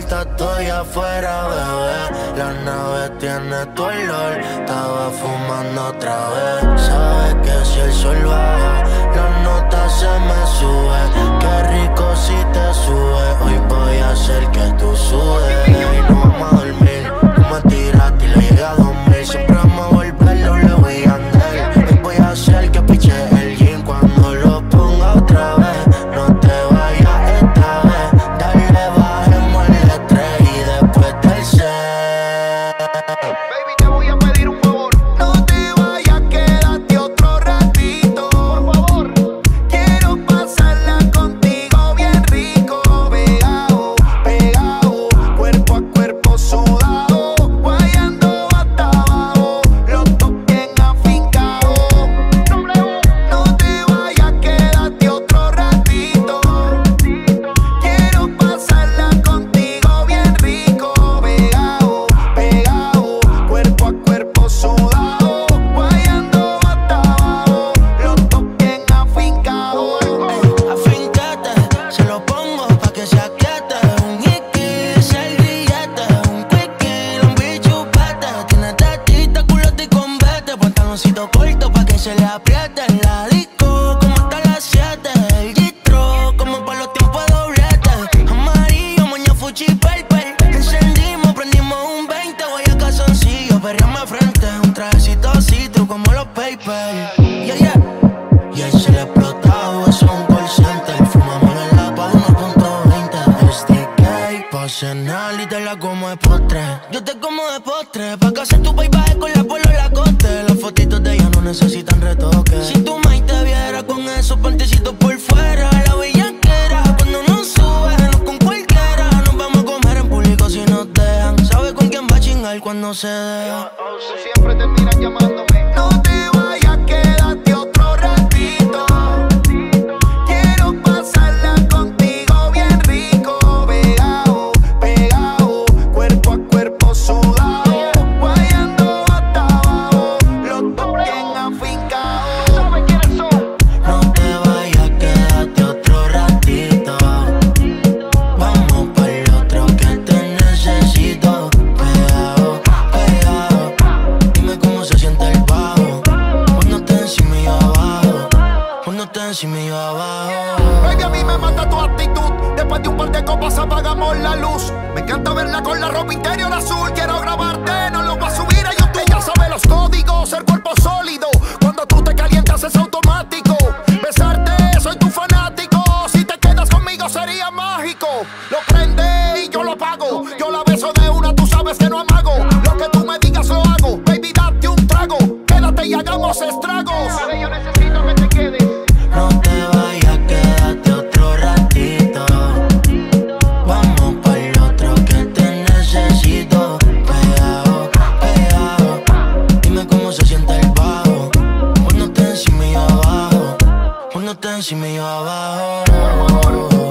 vuelta, estoy afuera, bebé. La nave tiene tu olor. Estaba fumando otra vez. Sabes que si el sol baja, la nota se me sube. Qué rico si te sube. Hoy voy a hacer que tú sudes. Y no vamos a dormir. Tú me tiraste y le llegué a 2000. Siempre vamos a volverlo, le voy a andar. Hoy voy a hacer que piche el gym cuando lo ponga otra vez. No te vayas esta vez. Dale, bajemos el estrés y después del set. Baby, te voy a pedir un favor. No te vayas, quédate otro ratito. Por favor. Quiero pasarla contigo bien rico. Pegado, pegado, cuerpo a cuerpo sudado. Guayando hasta abajo, los dos bien afincados. No te vayas, quédate otro ratito. Quiero pasarla contigo bien rico. Pegado, pegado, cuerpo a cuerpo sudado. Guayando hasta abajo, los dos bien afincados. Afincate, se lo pongo pa' que se aquiete. Un hiki, servillete, un quickie, un bichupete. Tiene tetita, culote y convete. Pantaloncito corto pa' que se le apriete. En la disco, como hasta las 7. El gistro, como pa' los tiempos de doblete. Amarillo, moña, fuchi, purple. Encendimos, prendimos un 20. Voy a calzoncillo, perreame frente. Un trajecito citru como los papers. Yeah, yeah. Y él se le explotado, eso es un call center. Fumamos en la pa' 1.20. STK, pa' cenar y te la como de postre. Yo te como de postre, pa' que hacer tu paisaje con la polo la coste. Las fotitos de ella no necesitan retoque. Si tu maíz te viera con esos pantecitos por fuera. La bellaquera, cuando nos sube, no con cualquiera. Nos vamos a comer en público si nos dejan. Sabe con quién va a chingar cuando se deja. Siempre terminan llamándome. No te vayas, quédate otro ratito. Quiero pasarla contigo bien rico. Pegado, pegado, cuerpo a cuerpo sudado. Guayando hasta abajo, los dos bien afincados. ¿Sabes quiénes son? No te vayas, quédate otro ratito. Vamos pa'l otro que te necesito. Pegado, pegado. Dime cómo se siente el bajo. Ponte encima y yo abajo. Ponte encima y yo abajo. Baby, a mí me mata tu actitud. Después de un par de copas apagamos la luz. Me encanta verla con la ropa interior azul. Quiero grabarte, no lo voy a subir a YouTube. Ella sabe los códigos, el cuerpo sólido. Cuando tú te calientas es automático. Besarte, soy tu fanático. Si te quedas conmigo sería mágico. Lo prende y yo lo apago. Yo la beso de una, tú sabes que no amago. Lo que tú me digas lo hago. Baby, date un trago. Quédate y hagamos estragos. Yo necesito que te quedes. No te vayas, quédate otro ratito. Vamos pa'l otro que te necesito. Pegado, pegado. Dime cómo se siente el bajo. Ponte encima y yo abajo. Ponte encima y yo abajo.